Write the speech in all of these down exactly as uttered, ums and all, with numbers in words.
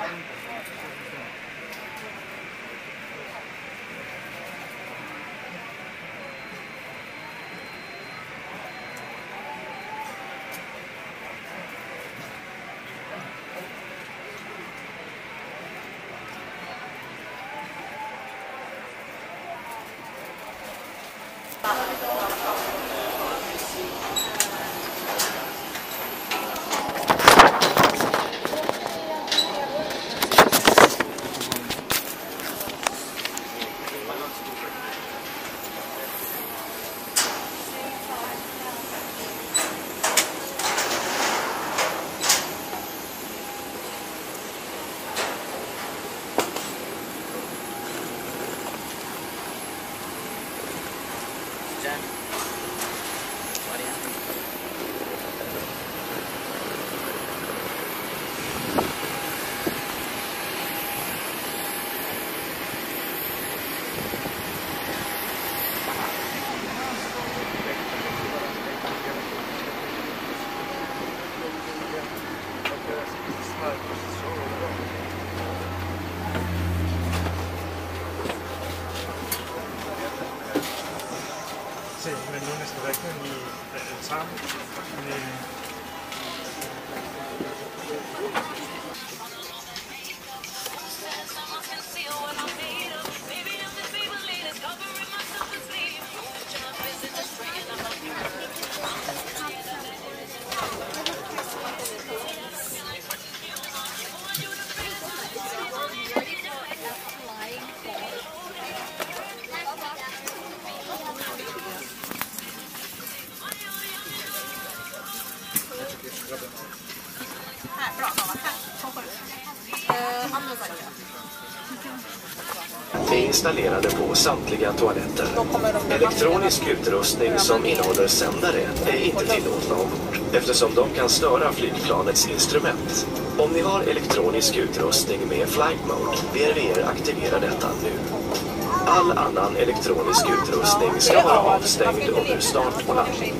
Sí, men nu nästa vecka i Airline med är installerade på samtliga toaletter. Elektronisk utrustning som innehåller sändare är inte tillåtna ombord eftersom de kan störa flygplanets instrument. Om ni har elektronisk utrustning med flight mode ber vi er aktivera detta nu. All annan elektronisk utrustning ska vara avstängd under start och landning.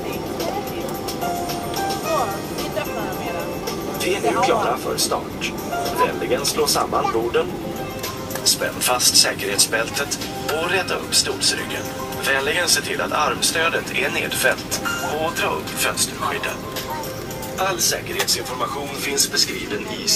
Vi är nu klara för start. Vänligen slå samman borden. Spänn fast säkerhetsbältet och räta upp stolsryggen. Vänligen se till att armstödet är nedfällt och dra upp fönsterskydden. All säkerhetsinformation finns beskriven i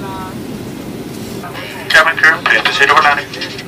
Cabin crew, please proceed over landing.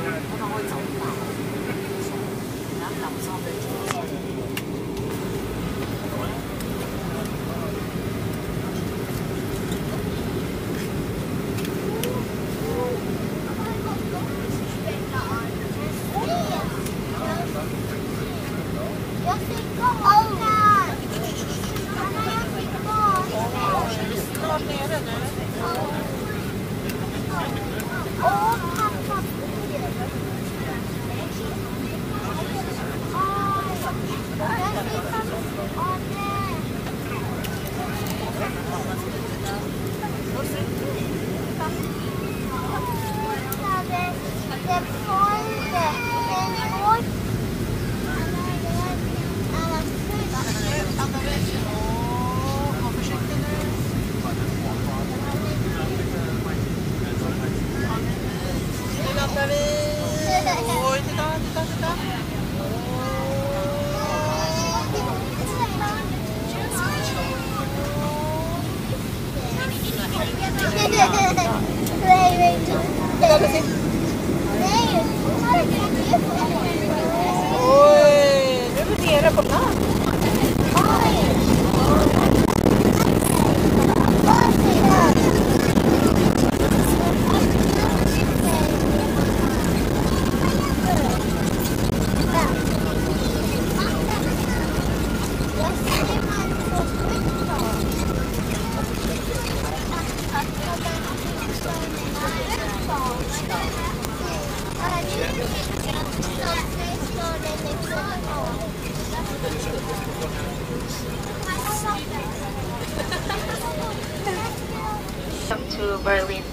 Welcome to Berlin.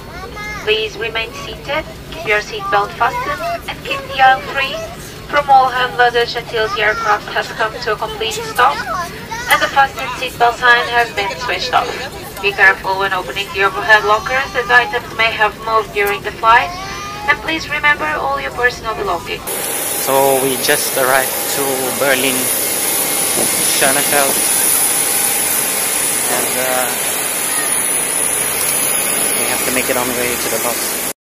Please remain seated, keep your seatbelt fastened, and keep the aisle free from all hand luggage until the aircraft has come to a complete stop and the fasten seatbelt sign has been switched off. Be careful when opening the overhead lockers as items may have moved during the flight, and please remember all your personal belongings. So we just arrived to Berlin, Stockholm, and uh, we have to make it on the way to the bus.